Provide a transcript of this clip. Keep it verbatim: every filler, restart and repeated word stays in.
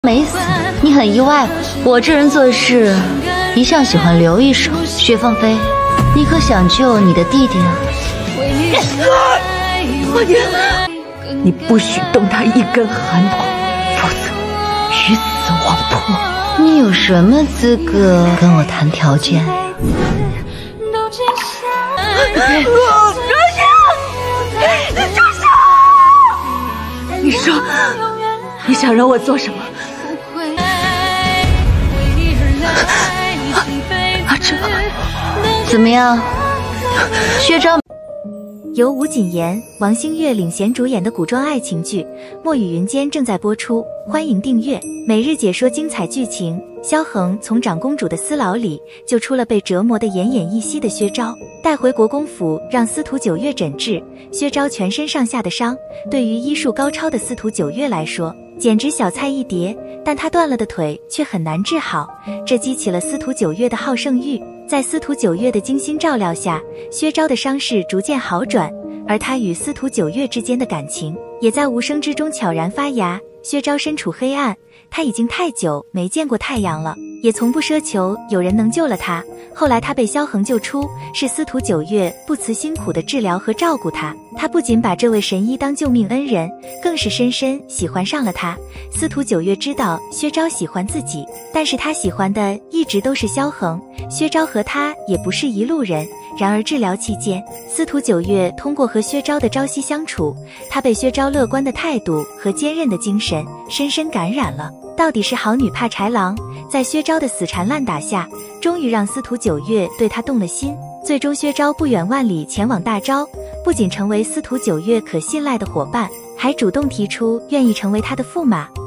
没死，你很意外吧？我这人做事一向喜欢留一手。雪凤飞，你可想救你的弟弟啊？ 王爷，你不许动他一根汗毛，否则鱼死网破。 你有什么资格跟我谈条件？ 朱夏，朱夏，你说你想让我做什么？阿哲， 怎么样？薛昭由吴谨言、王星越领衔主演的古装爱情剧《墨雨云间》正在播出，欢迎订阅，每日解说精彩剧情。萧恒从长公主的私牢里救出了被折磨得奄奄一息的薛昭，带回国公府让司徒九月诊治。薛昭全身上下的伤，对于医术高超的司徒九月来说简直小菜一碟，但他断了的腿却很难治好，这激起了司徒九月的好胜欲。在司徒九月的精心照料下，薛昭的伤势逐渐好转，而他与司徒九月之间的感情也在无声之中悄然发芽。薛昭身处黑暗，他已经太久没见过太阳了，也从不奢求有人能救了他。后来他被萧恒救出，是司徒九月不辞辛苦的治疗和照顾他。他不仅把这位神医当救命恩人，更是深深喜欢上了他。司徒九月知道薛昭喜欢自己，但是他喜欢的一直都是萧恒。薛昭和他也不是一路人。然而治疗期间，司徒九月通过和薛昭的朝夕相处，他被薛昭乐观的态度和坚韧的精神深深感染了。到底是好女怕豺狼，在薛昭的死缠烂打下，终于让司徒九月对他动了心。最终薛昭不远万里前往大昭，不仅成为司徒九月可信赖的伙伴，还主动提出愿意成为他的驸马。